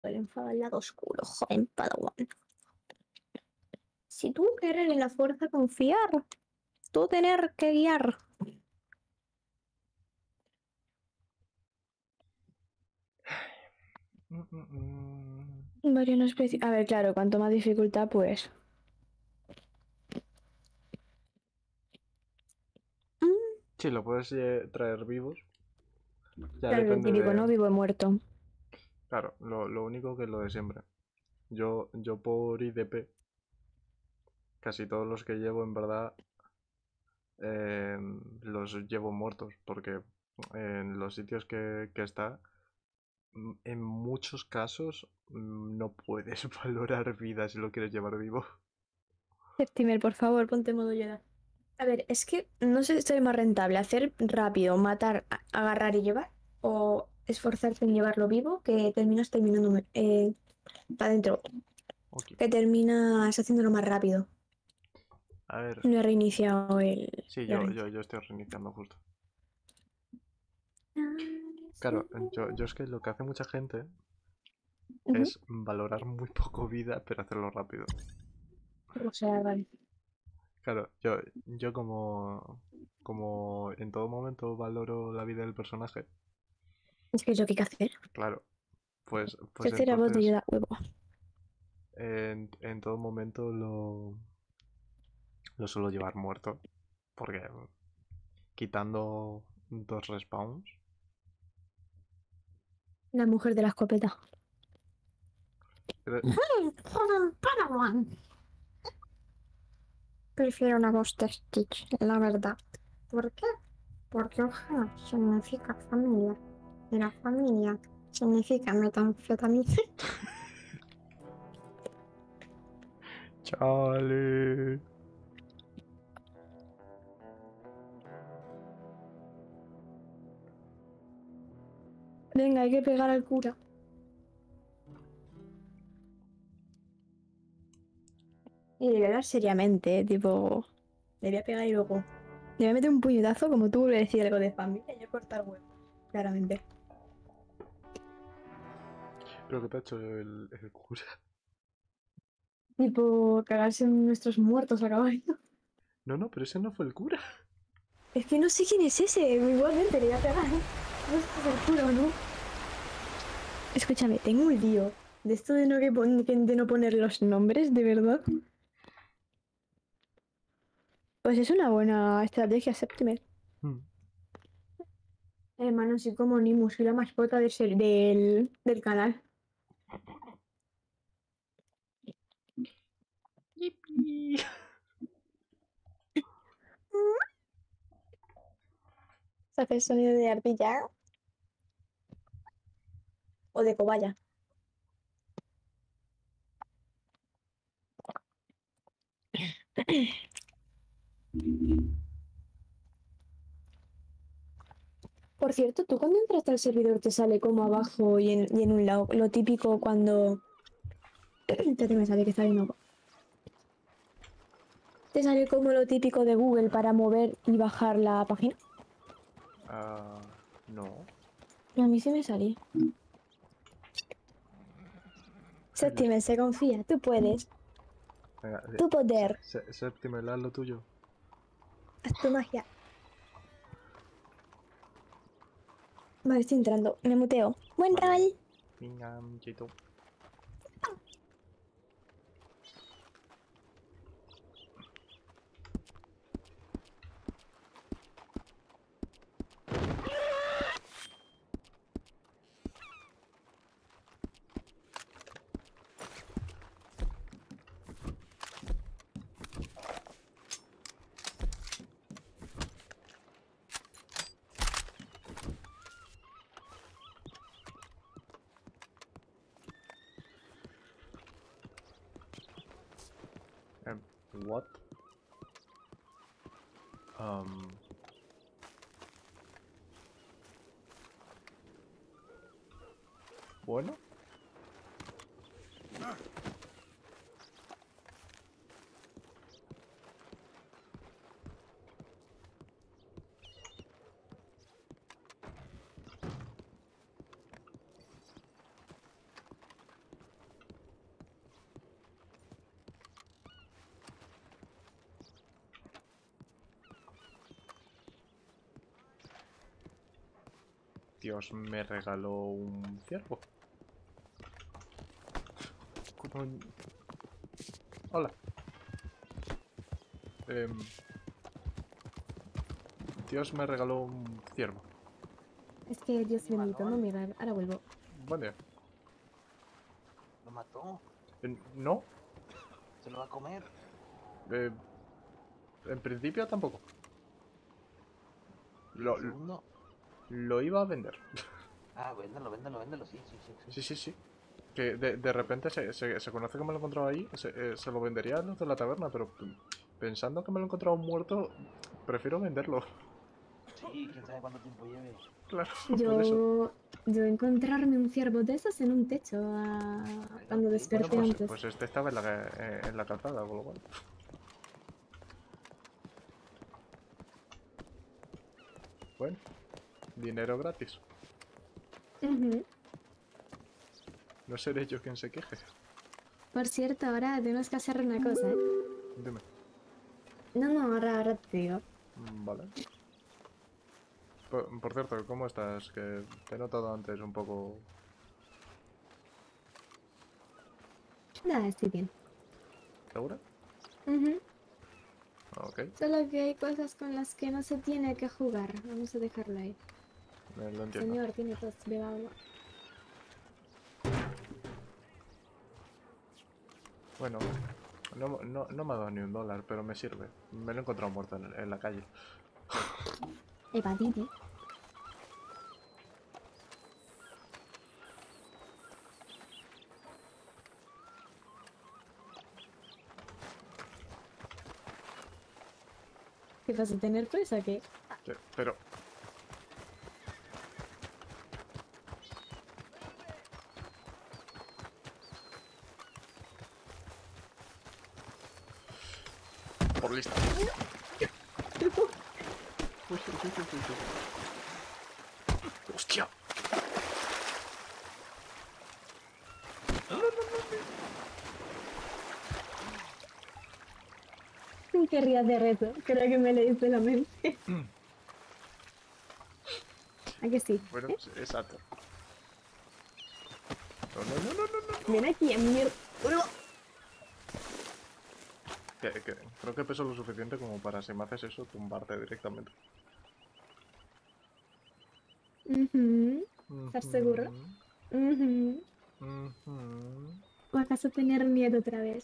El enfado al lado oscuro, joven Padawan. Si tú querer en la fuerza confiar, tú tener que guiar. Varios no A ver, claro, cuanto más dificultad, pues. Sí, lo puedes traer vivos. Ya Claro, lo depende típico, ¿no? de... Vivo o muerto. Claro, lo único que es lo de siempre. Yo por IDP, casi todos los que llevo en verdad los llevo muertos, porque en los sitios que está, en muchos casos no puedes valorar vida si lo quieres llevar vivo. Septimer, por favor, ponte modo Jedi. A ver, es que no sé si es más rentable hacer rápido, matar, agarrar y llevar, o esforzarte en llevarlo vivo, que terminas terminando para adentro, Ok. que terminas haciéndolo más rápido. A ver, No he reiniciado sí, la reiniciación. yo estoy reiniciando justo. Claro, yo es que lo que hace mucha gente Ujú. es valorar muy poco vida, pero hacerlo rápido. O sea, vale. Claro, yo como en todo momento valoro la vida del personaje, Es que es lo que hay que hacer. claro, pues Tercera voz de entonces ayuda, huevo. en todo momento lo suelo llevar muerto, porque quitando dos respawns, La mujer de la escopeta. creo- Joder, Padawan. Prefiero una voz de Stitch, la verdad. ¿Por qué? Porque hoja significa familia. Y la familia significa metanfetamina. chale. Venga, hay que pegar al cura. Y le voy a hablar seriamente, tipo. Le voy a pegar y luego. Le voy a meter un puñetazo como tú vuelves a decir algo de familia y yo cortar huevo. Claramente. Pero que te ha hecho el cura. Tipo, cagarse en nuestros muertos a caballo. No, no, pero ese no fue el cura. Es que no sé quién es ese. Igualmente le voy a pegar. No sé si es el cura o no. Escúchame, tengo un lío. De esto de de no poner los nombres, de verdad. Pues es una buena estrategia, Septimer. Hmm. Hermano, soy como Nimus, soy la mascota del canal. Yipi. ¿Se hace el sonido de ardilla o de cobaya? Por cierto, tú cuando entraste al servidor te sale como abajo y en un lado, lo típico cuando... Te me sale que está viendo. Te sale como lo típico de Google para mover y bajar la página. No. A mí sí me sale. El- Septimer, se confía, tú puedes. Venga, Tu poder, séptimo, lo tuyo. haz tu magia. Vale, estoy entrando, me muteo. Buen Vale. rol. Venga, chito. What? Um, bueno. Dios me regaló un ciervo. Hola. Dios me regaló un ciervo. Es que Dios bendito, no mirar. Ahora vuelvo. Buen día. Lo mató. No. Se lo va a comer. En principio tampoco. ¿Y el segundo? Lo iba a vender. Ah, véndelo, sí. Sí. Que de repente se conoce que me lo he encontrado ahí. Se lo vendería a los de la taberna, pero pensando que me lo he encontrado muerto, prefiero venderlo. Sí, quién sabe cuánto tiempo lleve. Claro, por eso. Yo encontrarme un ciervo de esos en un techo cuando Ok, desperté Bueno, antes. pues este estaba en la calzada, con lo cual. Bueno, dinero gratis. Ujú. No seré yo quien se queje. Por cierto, ahora tenemos que hacer una cosa, ¿eh? Dime. No, ahora te digo. Vale. Por cierto, ¿cómo estás? Que te he notado antes un poco... Nada, estoy bien. ¿Segura? Ujú. Ok, Solo que hay cosas con las que no se tiene que jugar. Vamos a dejarlo ahí. lo entiendo. Señor, tiene tos, beba agua. Bueno, no me ha dado ni $1, pero me sirve. Me lo he encontrado muerto en la calle. Hepatitis. ¿Qué pasa? ¿Tener presa o qué? Sí, pero... Por lista. Uy. ¡Hostia! Querría hacer eso. Creo que me leíste la mente. ¿A que sí? Bueno, ¿Eh? sí, exacto. No. Ven aquí, mierda. Creo que peso lo suficiente como para, si me haces eso, tumbarte directamente. ¿Estás seguro? ¿O acaso tener miedo otra vez?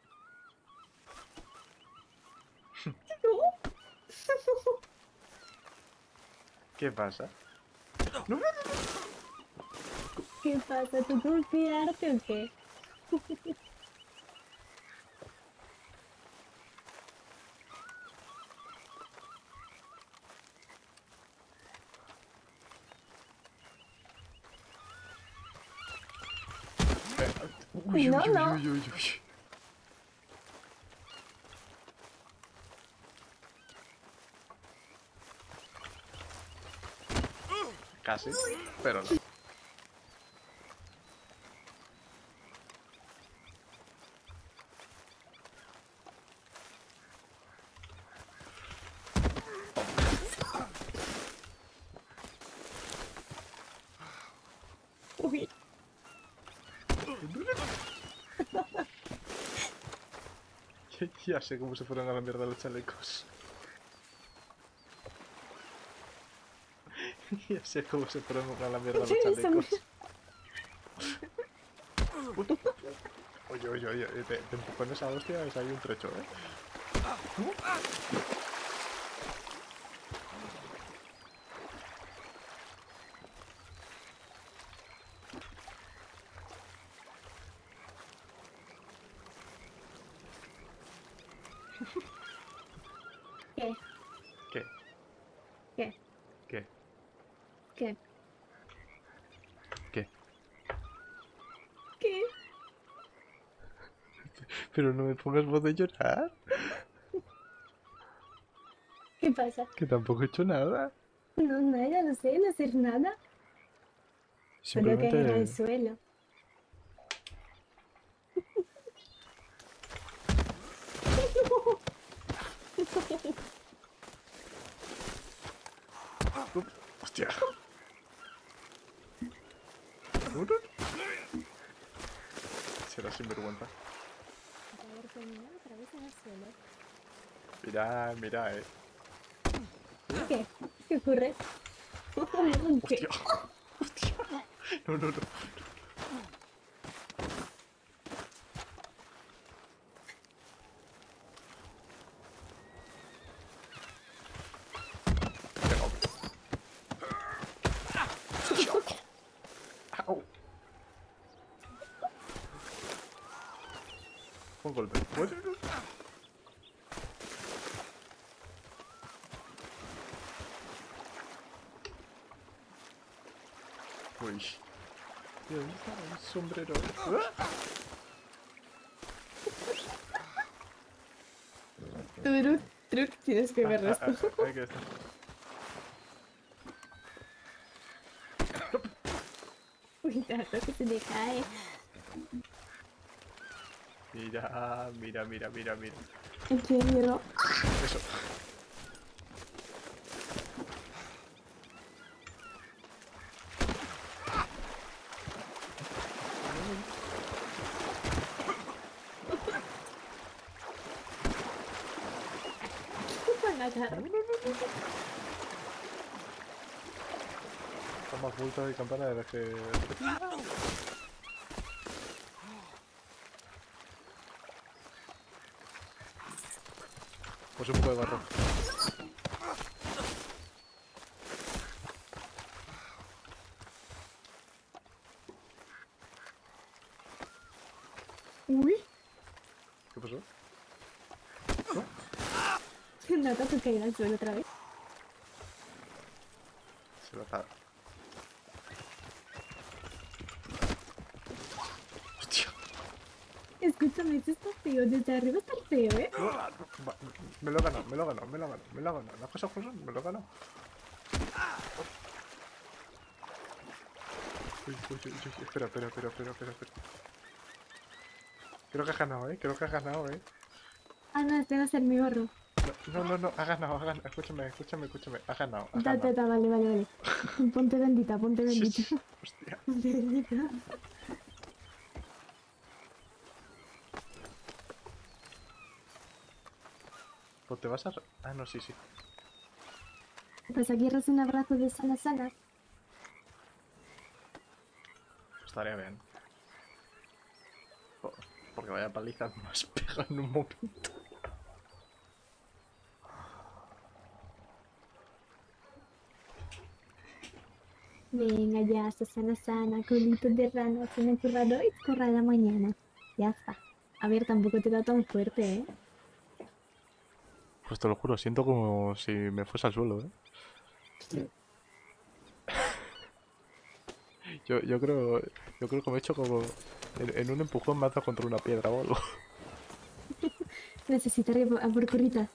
¿Qué pasa? ¿Qué pasa? ¿Tú confiarte o qué? No. Uy. Casi, pero no. Uy. Ya sé cómo se fueron a la mierda los chalecos. Ya sé cómo se fueron a la mierda los chalecos. Oye, te empujo esa hostia, es ahí un trecho, ¿eh? ¿Qué? ¿Qué? ¿Qué? ¿Qué? ¿Qué? ¿Qué? ¿Qué? Pero no me pongas voz de llorar. ¿Qué pasa? Que tampoco he hecho nada. No, nada, no sé, no hacer nada. Solo caer al Simplemente... suelo. Hostia. los sinvergüenzas. A ver, terminado otra vez en el suelo. Mira, mira, ¿Qué? ¿Qué ocurre? ¿Qué? Hostia. Hostia. No, no, no. Venga, hombre. Au. Un golpe. Uy. Y ahí está el sombrero. Truc, truc, tienes que ver esto. Ahí que está. Cuidado que se le cae. Mira, mira, mira, mira, mira. ¿En qué mierda? Eso. Con la cara. Toma multa de campana de las que... Pues un poco de barro. Uy, ¿Qué pasó? nota tu caída al suelo otra vez. Se va a estar... Hostia. Escúchame, esto está feo. Desde arriba está feo, ¿eh? Va, me lo he ganado, me lo he ganado, me lo he ganado, me lo he ganado. Las cosas como son, me lo he ganado. Uy, uy, uy, uy, espera, espera, espera, espera, espera, espera. Creo que has ganado, creo que has ganado, Ah, no, este va a ser mi gorro. No, no, no, has ganado, has ganado. Escúchame, escúchame, escúchame. Has ganado, has Ta, ta, ganado. ta, vale, vale, vale. Ponte bendita, ponte bendita. Hostia. Ponte bendita. Pues te vas a... Ah, no, sí, sí. Pues aquí eres un abrazo de sana sana. Estaría bien. Porque vaya paliza más pega en un momento. Venga ya, sana sana, colito de rana, se me currado y currada mañana. Ya está. A ver, tampoco te da tan fuerte, ¿eh? Pues te lo juro, siento como si me fuese al suelo, Yo creo que me he hecho como... En un empujón me ha dado contra una piedra o algo. Necesitaré a por curritas.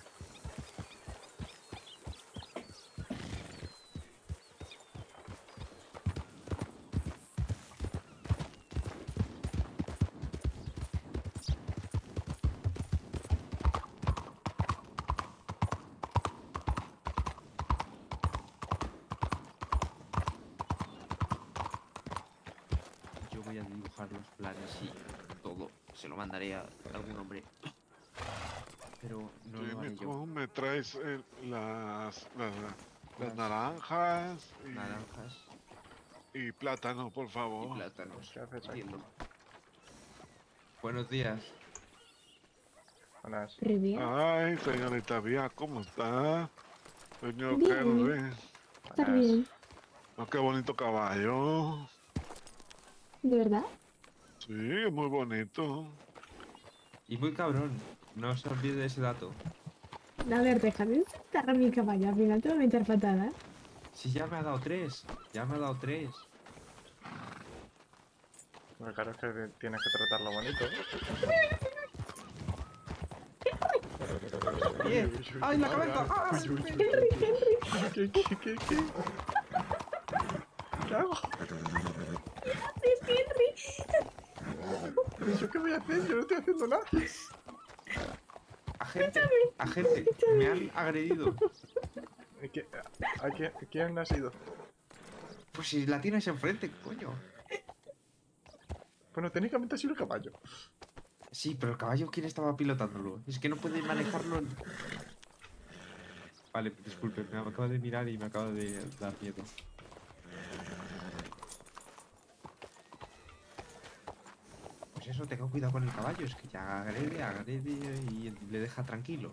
Yo voy a dibujar los planes y todo. Se lo mandaré a algún hombre. Pero no lo haré Dime yo. cómo me traes las naranjas Naranjas y plátano, por y favor. plátanos. ¿Qué haces aquí? Entiendo. Buenos días. Buenas. Re bien. Ay, señorita Vía, ¿cómo está? Señor Bien. Henry. Estar Buenas. bien. Oh, qué bonito caballo. ¿De verdad? Sí, es muy bonito. Y muy cabrón. No se olvide de ese dato. A ver, déjame sentar a mi caballo. Al final te voy a meter patada. Si ya me ha dado 3. Ya me ha dado 3. Bueno, claro, es que tienes que tratarlo bonito. ¡Bien! ¡Ay, la cabeza! ¡Ah! Uy, uy, uy, Henry, uy. Henry, ¿Qué? ¿Qué hago? es Henry. ¿Pero yo qué voy a hacer? Yo no estoy haciendo nada. ¡Agente! ¡Agente! ¡Me han agredido! ¿Quién ha sido? Pues si la tienes enfrente, coño. Bueno, técnicamente ha sido el caballo. Sí, pero el caballo, ¿quién estaba pilotándolo? Es que no puede manejarlo. Vale, disculpe, me acabo de mirar y me acaba de dar miedo. Pues eso, tenga cuidado con el caballo, es que ya agrede y le deja tranquilo.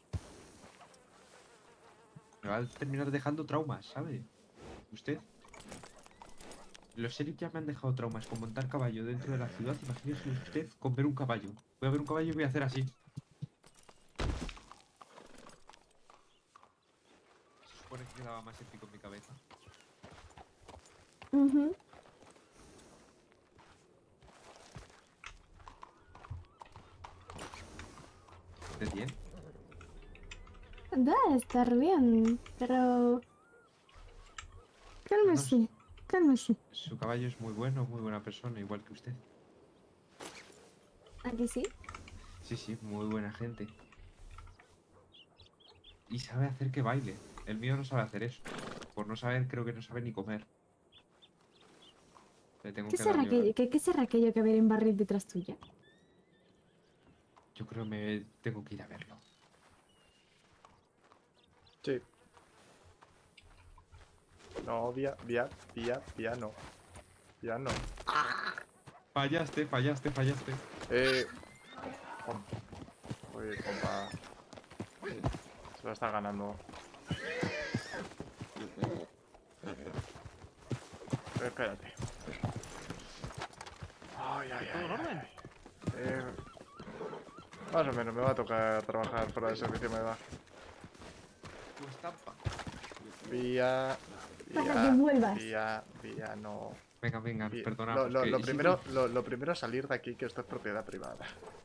Me va a terminar dejando traumas, ¿sabe? ¿Usted? Los sheriff ya me han dejado traumas con montar caballo dentro de la ciudad. Imagínese usted con ver un caballo. Voy a ver un caballo y voy a hacer así. Se supone que quedaba más épico en mi cabeza. Ujú. ¿Usted bien? Da, estar bien, pero... Cálmese, cálmese. Su caballo es muy bueno, muy buena persona, igual que usted. ¿Aquí sí? Sí, sí, muy buena gente. Y sabe hacer que baile. El mío no sabe hacer eso. Por no saber, creo que no sabe ni comer. Le tengo ¿Qué que dar será yo. aquello, qué será aquello que ver en barril detrás tuya? Yo creo que me tengo que ir a verlo. Sí. No, vía, no. Ya no. Fallaste, fallaste, fallaste. Oye, compa. Se lo está ganando. Espérate. ¿Todo en orden? Más o menos, me va a tocar trabajar fuera del servicio, me da. Tu estampa. Vía, Para que vuelvas. vía, no. Venga, venga, Vía. perdonamos. Lo que primero, lo primero es salir de aquí, que esto es propiedad privada.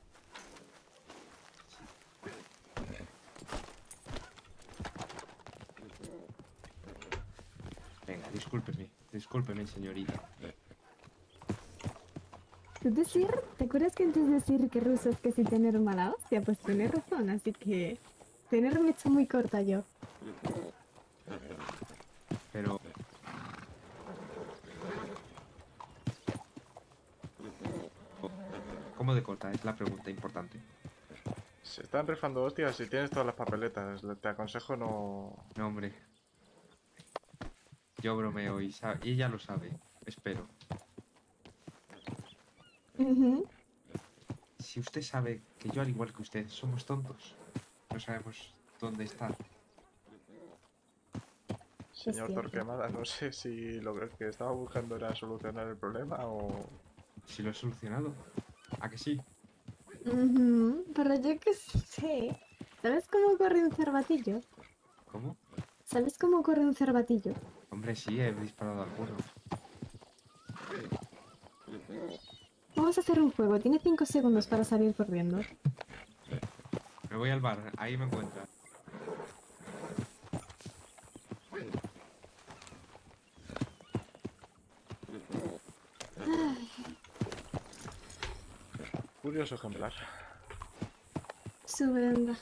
Venga, discúlpeme, señorita. ¿Tú decir? ¿Te acuerdas que antes de decir que ruso es que si tener mala hostia? Pues tienes razón, así que... Tener mecha muy corta yo. Pero... ¿Cómo de corta? Es la pregunta importante. Se están rifando hostias y tienes todas las papeletas. Te aconsejo no... No, hombre. Yo bromeo y ella lo sabe. Espero. Ujú. Si usted sabe que yo, al igual que usted, somos tontos, no sabemos dónde estar. Señor cierto. Torquemada, no sé si lo que estaba buscando era solucionar el problema o... Si lo he solucionado. ¿A que sí? Ujú, pero yo qué sé. ¿Sabes cómo corre un cervatillo? ¿Cómo? ¿Sabes cómo corre un cervatillo? Hombre, sí, he disparado a alguno. Vamos a hacer un juego. Tiene 5 segundos para salir corriendo. Me voy al bar, ahí me encuentra. Curioso ejemplar. Sube, anda.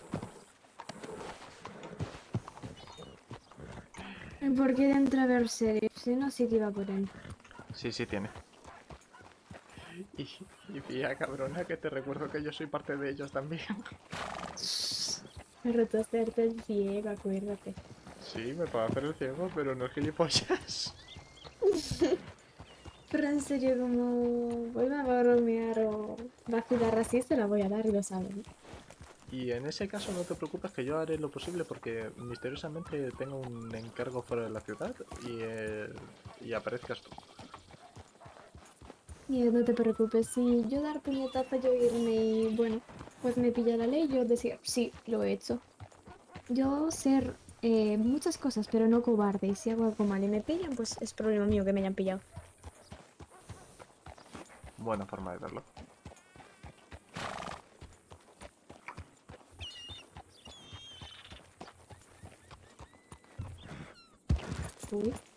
¿Por qué entra a ver series? Si no, sí que iba por él. Sí, sí tiene. Y tía cabrona, que te recuerdo que yo soy parte de ellos también. Me roto hacerte el ciego, acuérdate. Sí, me puedo hacer el ciego, pero no es gilipollas. Pero en serio, como vuelva a bromear o vacilar así, se la voy a dar y lo saben. Y en ese caso no te preocupes que yo haré lo posible porque misteriosamente tengo un encargo fuera de la ciudad y aparezcas tú. Y no te preocupes, si yo dar puñetazo, yo irme y bueno, pues me pilla la ley, yo decir, sí, lo he hecho. Yo ser muchas cosas, pero no cobarde. Y si hago algo mal y me pillan, pues es problema mío que me hayan pillado. Buena forma de verlo. Uy.